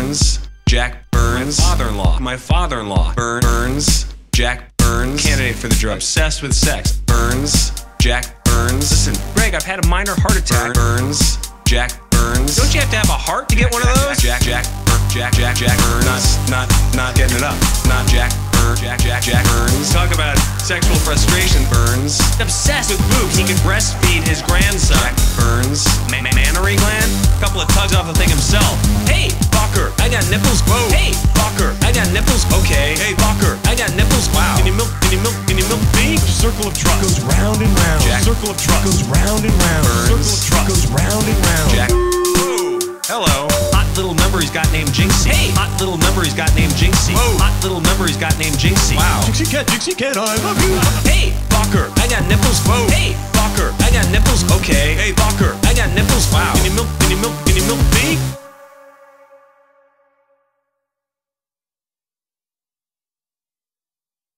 Burns. Jack Burns. Father-in-law. My father-in-law. Burns. Jack Burns. Candidate for the drug. Obsessed with sex. Burns. Jack Burns. Listen, Greg, I've had a minor heart attack. Burns. Jack Burns. Don't you have to have a heart to get one of those? Jack Burns. Not getting it up. Not Jack Burns. Jack Burns. Talk about sexual frustration. Burns. Obsessed with boobs. He can breastfeed his grandson. Jack Burns. Mammary gland. Couple of tugs off the thing himself. Hey, fucker, I got nipples. Whoa. Hey, fucker, I got nipples. Okay. Hey, fucker, I got nipples. Wow. Can you milk me? Circle of trust goes round and round. Jack. Circle of trust goes round and round. Burns. Circle of trust goes round and round. Jack. Whoa. Hello. Hot little number he's got named Jinxie. Hey. Hot little number he's got named Jinxie. Whoa. Hot little number he's got named Jinxie. Wow. Dixie cat, I love you. Hey, fucker, I got nipples. Whoa. Hey, fucker, I got nipples. Okay. Hey, fucker, I got nipples. Wow. Can you milk me?